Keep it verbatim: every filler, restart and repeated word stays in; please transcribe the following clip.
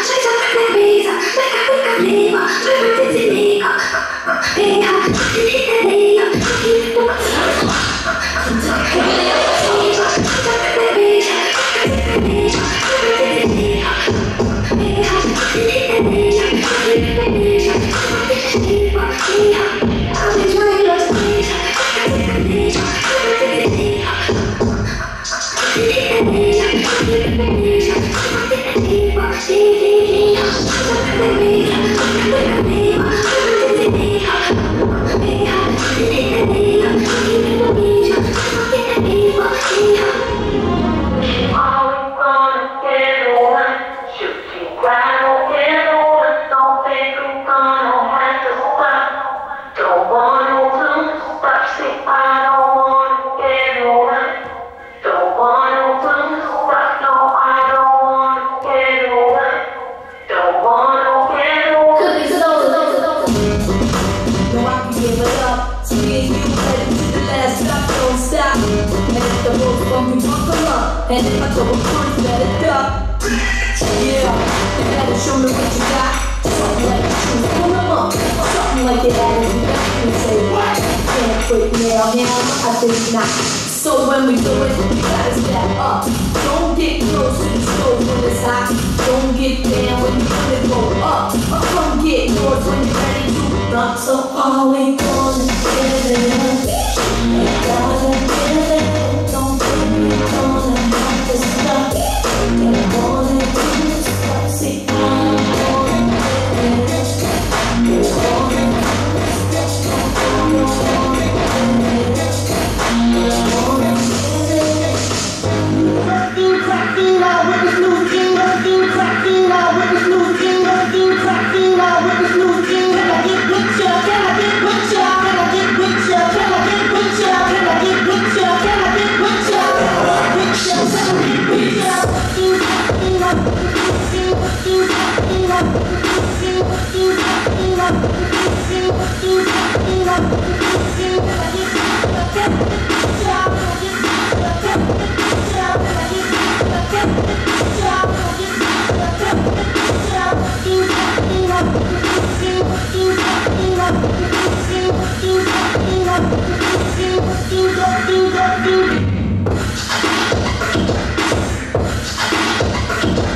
And if I go a front, let it up. Yeah, you better show me what you got. Something like the truth, pull them up. Something like the attitude, you say what? Can't quit now, now, I think not. So when we do it, you gotta step up. Don't get close to the stove when it's hot. Don't get down when you wanna go up. Or come get yours when you're ready to rock. So all we gonna give it up. We gotta give it up. Don't think we gonna have to stop. You wanna do this stuff, see, I wanna give it up. You wanna do this stuff, I wanna give it up. Working, cracking out with this new team. Working, cracking out with this new team. Working, cracking out with this new team. Can I get with ya? Can I get with ya? Can I get with ya? Can I get with ya? Can I get with ya? Can I get with ya? With ya? Can I get with ya? Working, cracking out with this new team. Working, cracking out with this new team. Working, cracking out with this new team. Working, cracking out with this new team. Can I get with ya? Can I get with ya? Can I get with ya? Can I get with ya? Working,